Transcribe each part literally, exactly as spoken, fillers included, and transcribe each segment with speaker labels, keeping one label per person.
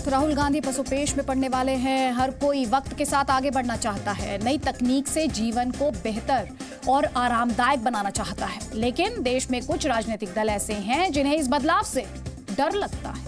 Speaker 1: तो राहुल गांधी पसोपेश में पड़ने वाले हैं। हर कोई वक्त के साथ आगे बढ़ना चाहता है, नई तकनीक से जीवन को बेहतर और आरामदायक बनाना चाहता है, लेकिन देश में कुछ राजनीतिक दल ऐसे हैं जिन्हें इस बदलाव से डर लगता है।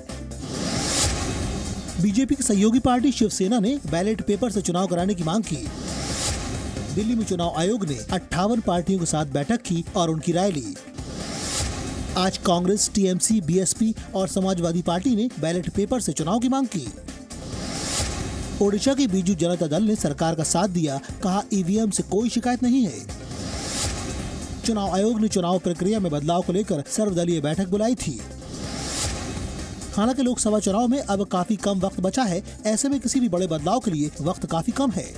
Speaker 2: बीजेपी की सहयोगी पार्टी शिव सेना ने बैलेट पेपर से चुनाव कराने की मांग की। दिल्ली में चुनाव आयोग ने अट्ठावन पार्टियों के साथ बैठक की और उनकी राय ली। आज कांग्रेस, टीएमसी, बीएसपी और समाजवादी पार्टी ने बैलेट पेपर से चुनाव की मांग की। ओडिशा के बीजू जनता दल ने सरकार का साथ दिया, कहा ईवीएम से कोई शिकायत नहीं है। चुनाव आयोग ने चुनाव प्रक्रिया में बदलाव को लेकर सर्वदलीय बैठक बुलाई थी। हालांकि लोकसभा चुनाव में अब काफी कम वक्त बचा है, ऐसे में किसी भी बड़े बदलाव के लिए वक्त काफी कम है।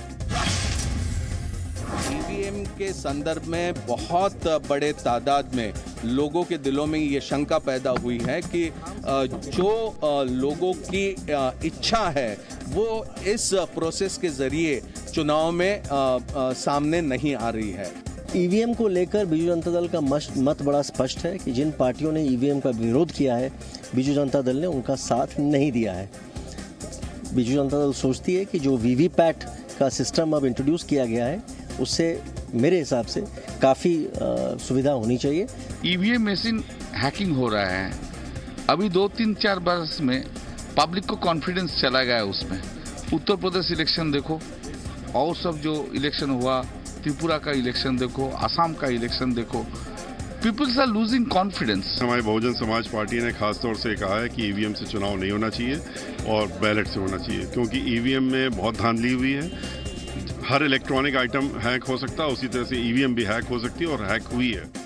Speaker 3: ईवीएम के संदर्भ में बहुत बड़े तादाद में लोगों के दिलों में ये शंका पैदा हुई है कि जो लोगों की इच्छा है वो इस प्रोसेस के जरिए चुनाव में सामने नहीं आ रही है।
Speaker 4: ईवीएम को लेकर बीजू जनता दल का मत बड़ा स्पष्ट है कि जिन पार्टियों ने ईवीएम का विरोध किया है, बीजू जनता दल ने उनका साथ नहीं दिया है। बीजू जनता दल सोचती है कि जो वीवीपैट का सिस्टम अब इंट्रोड्यूस किया गया है, उससे मेरे हिसाब से काफ़ी सुविधा होनी चाहिए।
Speaker 5: ईवीएम मशीन हैकिंग हो रहा है। अभी दो तीन चार वर्ष में पब्लिक को कॉन्फिडेंस चला गया है उसमें। उत्तर प्रदेश इलेक्शन देखो, और सब जो इलेक्शन हुआ, त्रिपुरा का इलेक्शन देखो, असम का इलेक्शन देखो, पीपल्स आर लूजिंग कॉन्फिडेंस।
Speaker 6: हमारी बहुजन समाज पार्टी ने खास तौर से कहा है कि ईवीएम से चुनाव नहीं होना चाहिए और बैलेट से होना चाहिए, क्योंकि ईवीएम में बहुत धांधली हुई है। हर इलेक्ट्रॉनिक आइटम हैक हो सकता है, उसी तरह से ईवीएम भी हैक हो सकती है और हैक हुई है।